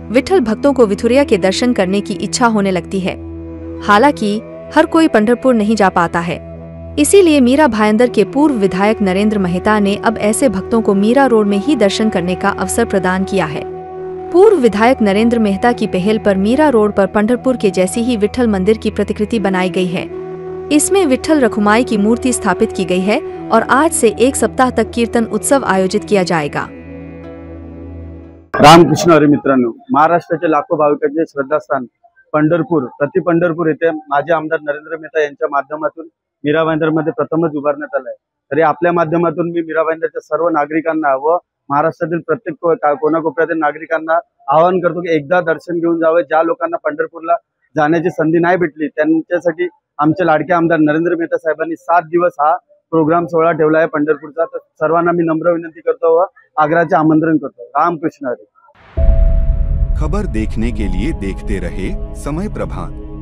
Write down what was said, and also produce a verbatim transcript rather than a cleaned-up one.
विठल भक्तों को विठुरिया के दर्शन करने की इच्छा होने लगती है। हालांकि हर कोई पंढरपुर नहीं जा पाता है, इसीलिए मीरा भायंदर के पूर्व विधायक नरेंद्र मेहता ने अब ऐसे भक्तों को मीरा रोड में ही दर्शन करने का अवसर प्रदान किया है। पूर्व विधायक नरेंद्र मेहता की पहल पर मीरा रोड पर पंढरपुर के जैसी ही विठल मंदिर की प्रतिकृति बनाई गई है। इसमें विठल रखुमाई की मूर्ति स्थापित की गई है और आज से एक सप्ताह तक कीर्तन उत्सव आयोजित किया जाएगा। रामकृष्ण हरी मित्रांनो, महाराष्ट्राचे लाखो भाविकांचे श्रद्धास्थान पंढरपूर प्रति पंढरपूर येथे माजी आमदार नरेंद्र मेहता यांच्या माध्यमातून मीरा भाईंदर मध्ये प्रथमच उभारण्यात आलं आहे। तरी आपल्या माध्यमातून मी मीरा भाईंदरच्या सर्व नागरिकांना व महाराष्ट्रातील प्रत्येक कोणाकोपऱ्यातील नागरिकांना आवाहन करतो की एकदा दर्शन घेऊन जावे। ज्या लोकांना पंढरपूरला जाण्याची संधी नाही भेटली त्यांच्यासाठी आमचे लाडके आमदार नरेंद्र मेहता साहेबांनी सात दिवस हा प्रोग्राम सोहळा ठेवला आहे पंढरपूरचा। तर सर्वांना मी नम्र विनंती करतो व आग्रहाचे आमंत्रण करतो। रामकृष्ण हरी। खबर देखने के लिए देखते रहे समय प्रभात।